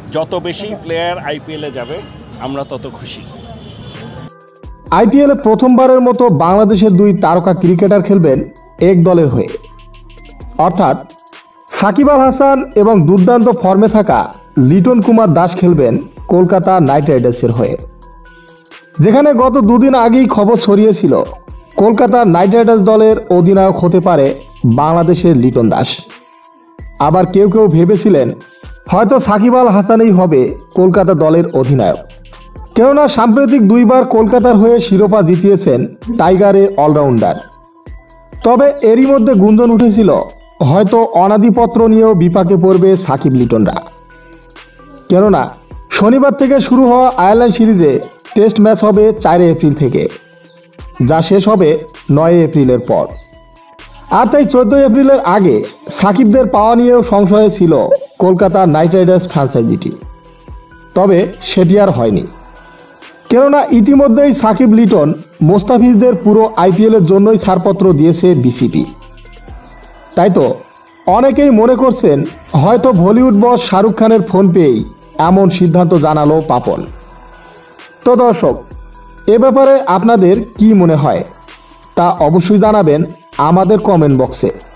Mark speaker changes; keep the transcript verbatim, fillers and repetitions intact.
Speaker 1: যত বেশি প্লেয়ার আইপিএলে যাবে আমরা তত খুশি।
Speaker 2: আইপিএলে প্রথমবারের মতো বাংলাদেশের দুই তারকা ক্রিকেটার খেলবেন এক দলের হয়ে, অর্থাৎ সাকিব আল হাসান এবং দুর্দান্ত ফর্মে থাকা লিটন কুমার দাস খেলবেন কলকাতা নাইট রাইডার্সের হয়ে। যেখানে গত দুদিন আগেই খবর ছড়িয়েছিল কলকাতা নাইট রাইডার্স দলের অধিনায়ক হতে পারে বাংলাদেশের লিটন দাস। আবার কেউ কেউ ভেবেছিলেন হয়তো সাকিব আল হাসানই হবে কলকাতা দলের অধিনায়ক, কেননা সাম্প্রতিক দুইবার কলকাতার হয়ে শিরোপা জিতিয়েছেন টাইগারের অলরাউন্ডার। তবে এরই মধ্যে গুঞ্জন উঠেছিল হয়তো অনাদিপত্র নিয়েও বিপাকে পড়বে সাকিব লিটনরা, কেননা শনিবার থেকে শুরু হওয়া আয়ারল্যান্ড সিরিজে টেস্ট ম্যাচ হবে চার এপ্রিল থেকে, যা শেষ হবে নয় এপ্রিলের পর। আর তাই চোদ্দোই এপ্রিলের আগে সাকিবদের পাওয়া নিয়েও সংশয়ে ছিল কলকাতা নাইট রাইডার্স ফ্র্যাঞ্চাইজিটি। তবে সেটি আর হয়নি, কেননা ইতিমধ্যেই সাকিব লিটন মোস্তাফিজদের পুরো আইপিএলের জন্যই ছাড়পত্র দিয়েছে বিসিবি। তাই তো অনেকেই মনে করছেন হয়তো বলিউড বস শাহরুখ খানের ফোন পেয়েই এমন সিদ্ধান্ত জানালো পাপন। তো দর্শক, এ ব্যাপারে আপনাদের কি মনে হয় তা অবশ্যই জানাবেন আমাদের কমেন্ট বক্সে।